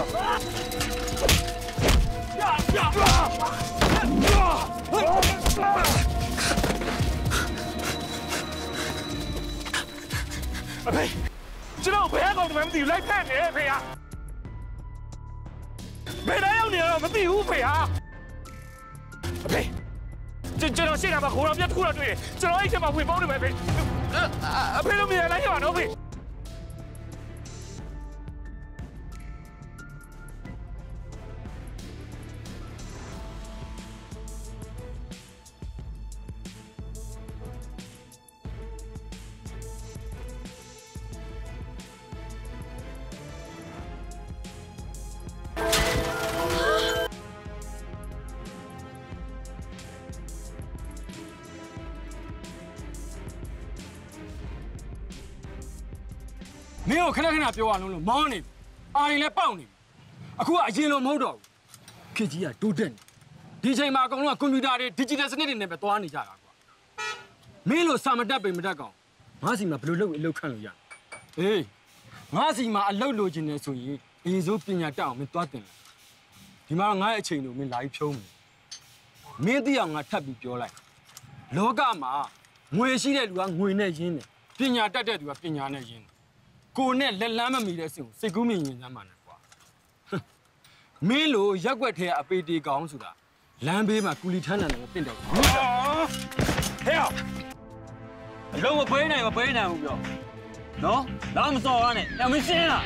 Hey, you know, we have to do like that, eh? But I only have a few here. Okay. General said about who I'm just going to do it. So I came up with all the way. A bit of me, and I don't know it. Mio, can I have your money? I let Pony. A cool yellow motor. Kijia, do then. DJ Marco, computer, digital never to any Jara. Milo summer dabbing Medago. Mazima blue local. Hey, Mazima, a low lodging so ye is opening your town with Totten. The Maranga chain of me life show me. Made the young a tabby your life. Logama, when she did one winner in Pina Dada to a Pinana in. Cornet, the Lama Midasim, Segumi in the Manaqua. Milo, Jaguar here a pay Gaunsuda. Lambe Maculitana and Pinto. Here! I don't pay now. No? I'm so on it. I'm missing.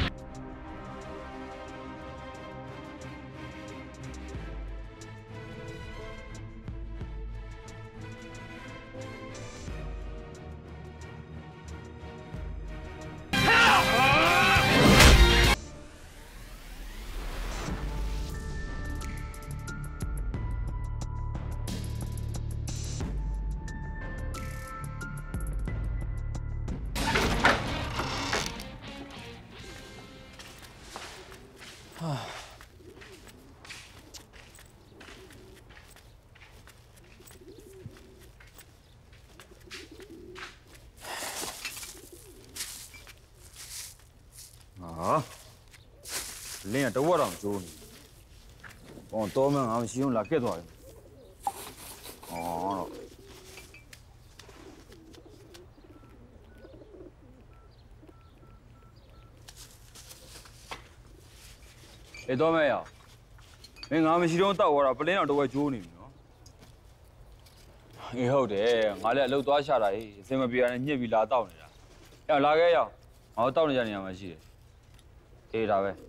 Lên đâu vào chỗ này, còn tôi mà làm gì cũng là kết rồi. Ê tôi mày à, mình làm gì cũng tao vào là lên đâu vào chỗ này nữa. Ê hậu đấy, ngài lại lâu tối xa đấy, xem mà bây giờ nhớ bị lá tao này à, ya lá cái ya, họ tao này giờ này mà gì, ê ra về.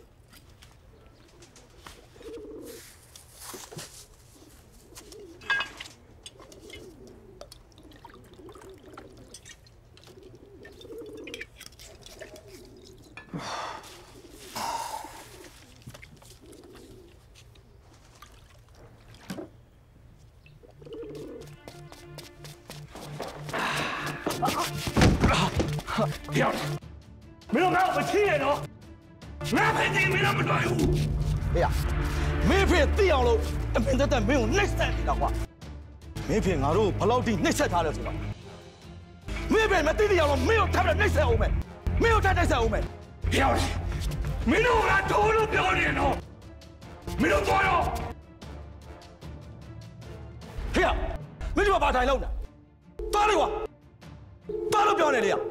Hiểu mấy ông nào mà chi này nó ngã phải gì mấy ông mà đòi hủ 哎呀，没骗掉了，现在没有内塞的话，没骗俺都不老弟内塞他了知道？没骗没弟弟了，没有他的内塞欧美，没有他内塞欧美。 hiểu mấy ông là thua nó biểu hiện nó mấy ông coi nó。 哎呀，没这么把台弄的，打了我，打了表演的呀。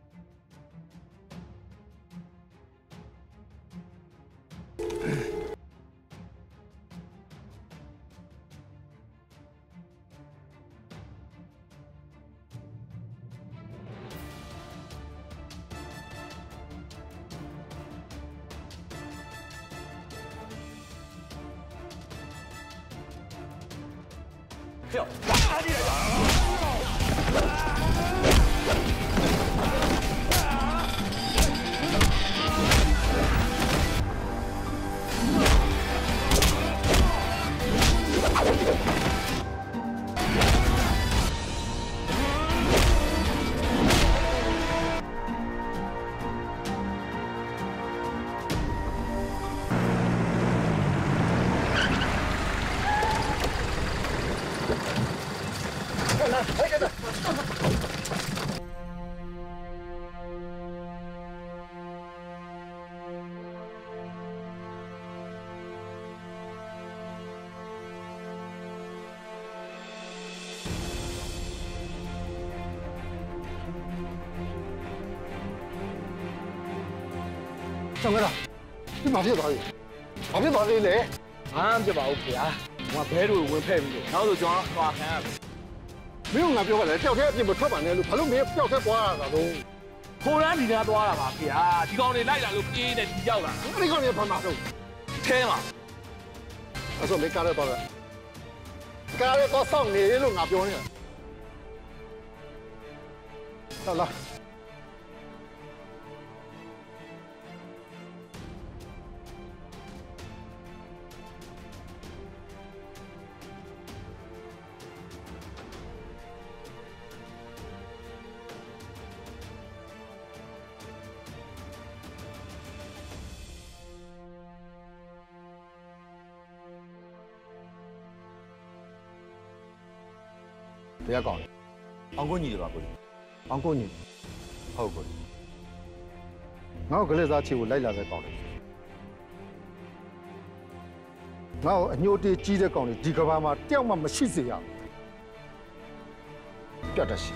跳！打你！ 上哥啦，你马屁打的，马屁打的嘞！ 俺这把 OK 啊，我白路我拍不着，然后就讲抓看。 没有俺表过来，吊车并不车板的路，他都没吊车多啊，那都。 突然你家多了吧？对啊，你讲你来了就给的比较了。 你讲你跑马走， 开嘛？ 我说没干得到了，干得到上年一路俺表呢。好了。 တရားကောင်းတယ်အောင်ကိုညီတွေပါကိုအောင်ကိုညီဟုတ်ကိုငါ့ကိုကလေးစားချီကိုလိုက်လာတဲ့ကောင်တွေငါ့ကိုအညိုတေးကြီးတဲ့ကောင်တွေဒီကဘာမှာတယောက်မှမရှိစေရဘူးပြတ်တတ်ရှိ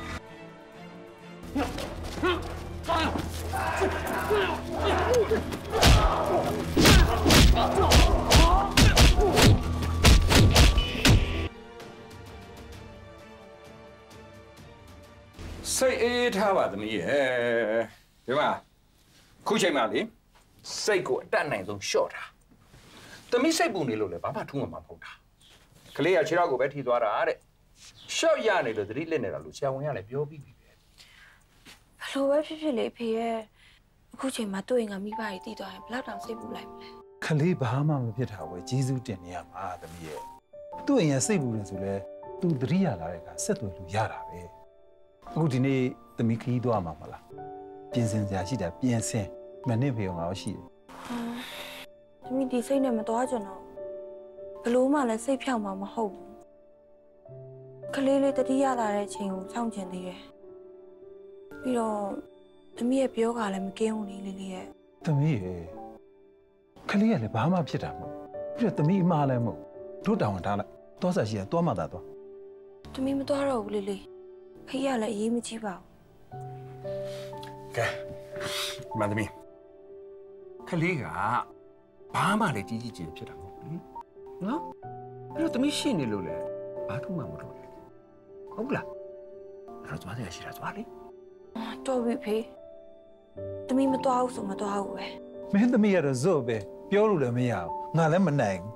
စိတ်အေးထားပါသမီးရဲ့ဒီမှာခုချိန်မှလေစိတ်ကိုအတက်နိုင်ဆုံးလျှော့တာသမီးစိတ်ပူနေလို့လေဘာမှထူးမှာမဟုတ်တာကလေးကခြေထောက်ကိုပဲထိသွားတာတဲ့ရှော့ရနေလို့သတိလစ်နေတာလို့ဆရာဝန်ကလည်းပြောပြီးပြီပဲဘလို့ပဲဖြစ်ဖြစ်လေဖေရဲ့အခုချိန်မှာတွေ့ရင်ငါမိဘကြီးတည်သွားရင်ဘလောက်တောင်စိတ်ပူလိုက်မလဲခလေးဘာမှမဖြစ်တာဝယ်ဂျေဇူးတင်နေရမှာသမီးရဲ့သူ့အိမ်ကစိတ်ပူနေဆိုလဲသူသတိရလာတဲ့ကဆက်သွယ်လို့ရတာပဲအခုဒီနေ့သမီးခရီးသွားမှာမလားပြင်ဆင်စရာရှိတာပြင်ဆင်မနေ့ဖေငါ့ရှိတယ်သမီးဒီစိတ်နဲ့မသွားကြတော့ဘလို့မှလည်းစိတ်ဖြောက်မှာမဟုတ်ဘူးကလေးလေးတတိရလာတဲ့အချိန်ကိုစောင့်ကျင်သေးတယ်ပြီးတော့သမီးရဲ့ပြောကလည်းမကင်းဘူးလေလေးလေးရဲ့သမီးရဲ့ခလေးကလည်းဘာမှဖြစ်တာမဟုတ်ပြီးတော့သမီးအမှားလည်းမဟုတ်တို့တောင်းထားလိုက်သွားစားရှိရင်သွားမှသာသွားသမီးမသွားတော့ဘူးလေးလေးဖေးရလည်းအရေးမကြီးပါဘူးကဲမန္တမီခလေးကဘာမှလည်းကြီးကြီးကျယ်ဖြစ်တာမဟုတ်ဘူးနော်အဲ့တော့သမီးရှိနေလို့လေဘာထူးမှမလို့လေဟုတ်လားအဲ့တော့သွားတယ်ရှိတာသွားလေတော်ပြီဖေးသမီးမသွားဘူးဆိုမသွားဘူးပဲမင်းသမီးကတော့ဇော့ပဲပြောလို့လည်းမရဘူးငါလည်းမနိုင်ဘူး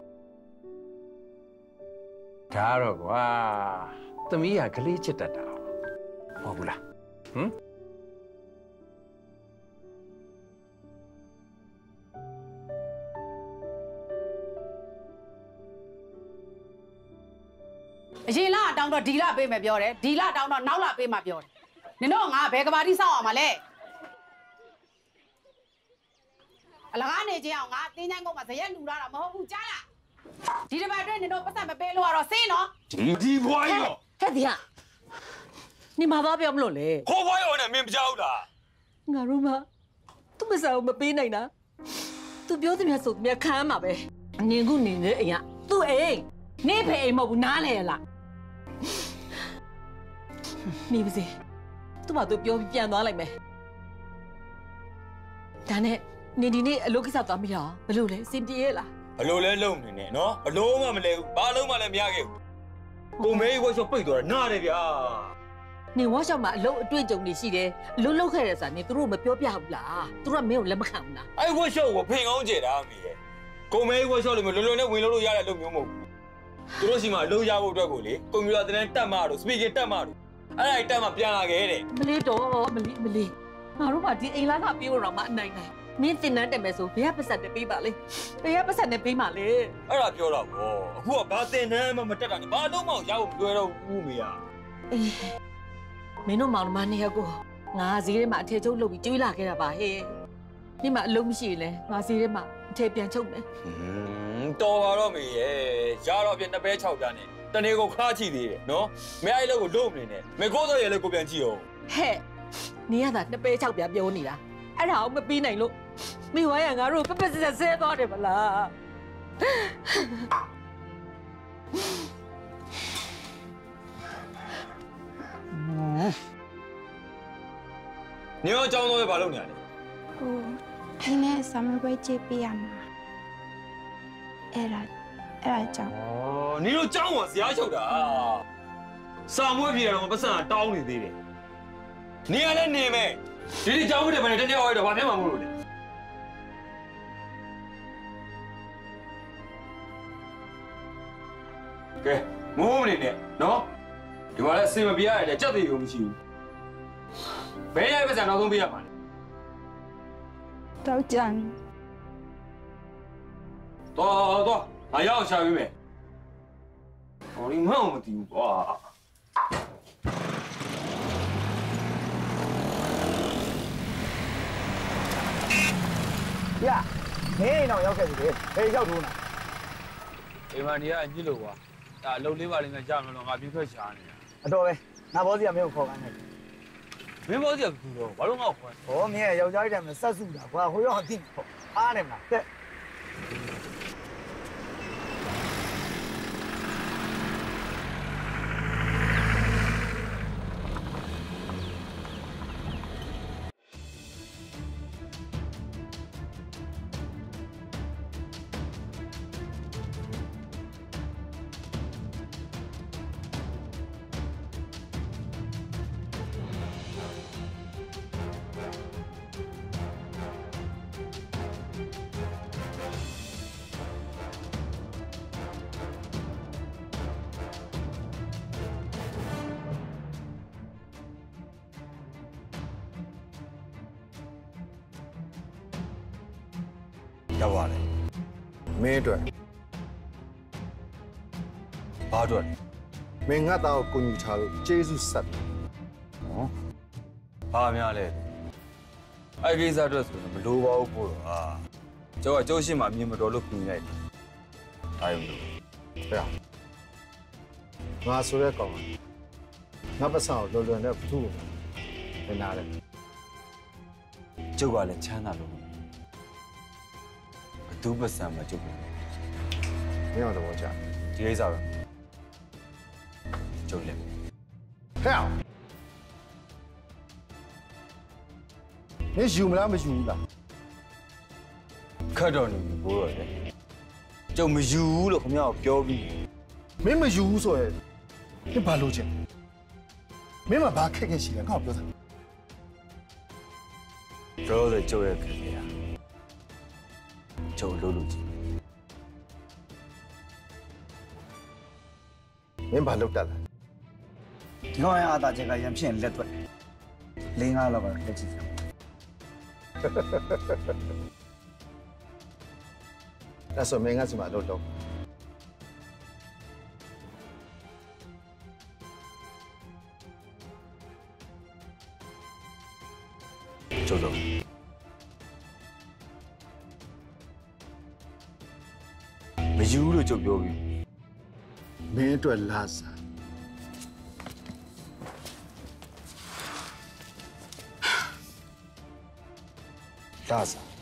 ဒါတော့ကွာသမီးကကလေးချစ်တတ်တာဟုတ်ဘူးလားဟမ်အရင်လတောင်းတော့ဒီလပေးမယ်ပြောတယ်ဒီလတောင်းတော့နောက်လပေးမှပြောတယ်နင်တို့ငါဘယ်ကဘာတိစောက်အောင်မလဲအလကားနေချင်းအောင်ငါတင်းချိုင်းကုန်းမှာဇရက်လူလာတာမဟုတ်ဘူးကြားလားဒီတစ်ပတ်အတွင်းနင်တို့ပတ်သက်မပေးလို့ကတော့စင်းနော်ဒီဘွားရောဟဲ့ဒီဟာနေမှာသွားပြောမလို့လေခေါ်ဘွားရောနဲ့မင်းမကြောက်လားငါတို့မှသူ့မစားဘူးမပေးနိုင်တာသူပြောသမျှဆိုသမျှခံရမှာပဲနင်ခုနေနေအိမ်ကသူ့အိမ်နေဖေအိမ်မဟုတ်ဘူးနားလေလားနေပါစေသူ့ဘာသူပြောပြီးပြန်သွားလိုက်မယ်ဒါနဲ့နေဒီနေ့အလုပ်ကိစ္စသွားမရအောင်ဘလို့လဲအဆင်ပြေရဲ့လားဘလို့လဲလုံနေနဲ့နော်ဘလို့မှမလဲဘူးဘာလုံးမှလည်းမရခဲ့ဘူးကိုမေးဝှက်ချောပိတ်သွားတာနားတယ်ဗျာနေဝါရှောက်မှာအလုပ်အတွေ့အကြုံတွေရှိတယ်အလုပ်လုပ်ခဲ့တယ်ဆိုတာနေသူတို့မပြောပြဘူးလားသူတို့ကမင်းကိုလက်မခံဘူးလားအဲ့ဝှက်ချောကိုဖိန်ကောင်းကျတာအမေရဲ့ကိုမေးဝှက်ချောလို့မလွယ်လွယ်နဲ့ဝင်လို့ရတဲ့အလုပ်မျိုးမဟုတ်ဘူးသူတို့စီမှာအလုပ်ရဖို့အတွက်ကိုလေကွန်ပျူတာသင်တန်းတက်မှတို့စပီကင်တက်မှတို့အဲ့ဒါတက်မှပြန်လာခဲ့တဲ့မလေးတော့မလေးငါတို့ကဒီအိမ်လာကပြေးလို့တော့မအနိုင်နိုင်မင်းတင်တန်းတက်မယ်ဆိုဘယ်ကပတ်စံနဲ့ပေးပါလေဘယ်ကပတ်စံနဲ့ပေးပါလေအဲ့ဒါပြောတော့ဗောအခုကဘာသင်တန်းမှမတက်တာနဲ့ဘာလုံးမရဖို့မလွယ်တော့ဘူးမေယာအေးမင်းတို့မောင်နှမနှစ်ယောက်ကိုငါဈေးထဲမှာအထည်ချုပ်လုပ်ပြီးကျွေးလာခဲ့တာပါဟဲ့ဒီမှာအလုံးမရှိလဲငါဈေးထဲမှာအထည်ပြန်ချုပ်မယ်တော်ပါတော့မေရဲ့ရတော့ပြင်2ပဲ6ပြားနဲ့တနေ့ကိုခါချီသေးတယ်နော်မဲအဲ့လောက်ကိုလုံးမနေနဲ့မေကိုစောရဲ့လည်းကိုပြန်ကြည့်အောင်ဟဲ့နေရတာ2ပဲ6ပြားပြောနေတာအဲ့ဒါအောင်မပြီးနိုင်လို့မိဝိုင်းကငါတို့ပပစစဆဲသွားတယ်မလားနေရောအကြောင်းတော့ဘာလုပ်နေရလဲဟိုဖဒီနေ့ summer break ကြည့်ပြရမှာအဲ့ဒါကြောင့်ဩနင်တို့ကြောင်းကဇရားချုပ်တာစာမွေးပြေတော့ပတ်စံတောင်းနေသေးတယ်နေရလဲနေမယ်ဒီကြောင်းဝတ်တယ်မနဲ့တနေ့ဟောရတော့ဘာဖြစ်မှာမို့လို့လဲကဲမိုးမနေနဲ့နော်ဒီမှာလဲအစင်မပြရတဲ့ကြက်သေးရုံမရှိဘူးဘယ်ရိုက်ပတ်စံနောက်ဆုံးပြရမှာလဲတော့ကြံတော့ငါရောက်ရှာပေးမယ်ဟောဒီမှမသိဘူးကွာပြမင်းတော့ရောက်ခဲ့ပြီလေဘယ်ရောက်ထိုးနာအိမ်မနေရညစ်လို့ကွာဒါအလုပ်လေးပါလိမ့်မယ်ကြာမလို့ငါပြင်းထွက်ရှာနေတာအတော်ပဲငါဘောစီကမင်းကိုခေါ်ခိုင်းတယ်မင်းဘောစီကဘူးတော့ဘာလို့ငါ့ကိုခေါ်ဟောမင်းရဲ့ယောက်ျားလေးတည်းမှာဆက်စုတာကွာဟိုရောက်အသိပေါ့အားနေမလားတဲ့ရောက်ပါလေမင်းအတွက်ဘာအတွက်မင်းငါ့သားကိုကိုညူချလို့ကျေးဇူးဆက်တယ်နော်ဘာများလဲအဲ့ကိစ္စအတွက်ဆိုတော့မလိုပါဘူးပို့တော့ဟာကျောင်းကကျောင်းရှိမှမြင်မတော်လို့ပြင်လိုက်တယ်အားရုံလို့ဟဲ့ငါဆိုရဲကောင်ငါပတ်စံကိုလွယ်လွယ်နဲ့ဘူးဝင်လာတယ်ကျုပ်ကလည်းချမ်းသာလို့ဘသူပတ်စံမကျုပ်ဘူးမင်းတော့တော့ကြာဒီကိစ္စပဲကျုပ်လည်းဟဲ့မင်းယူမလားမယူဘူးလားခတ်တော်နေပြီဘိုးတော်လေကျုပ်မယူဘူးလို့ခင်ဗျားကိုပြောပြီးမင်းမယူဘူးဆိုရင်မင်းဘာလုပ်ချင်မင်းမဘာခက်ခဲရှိလဲငါ့ကိုပြောစမ်းပြောတယ်ကျုပ်ရဲ့ခက်ခဲရကျုပ်လို့လို့ကြည့်မင်းဘာလုပ်တတ်လဲဒီကောင်ရဲ့အာသာချက်ကရံဖြစ်လက်သွက်၄၅လောက်ကတော့လက်ကြည့်စမ်းအဲ့ဆိုမင်းကစီမလို့တော့ကျုပ်လို့မယူလို့ကျုပ်ပြောပြီးမင်းအတွက်လာစားလာစား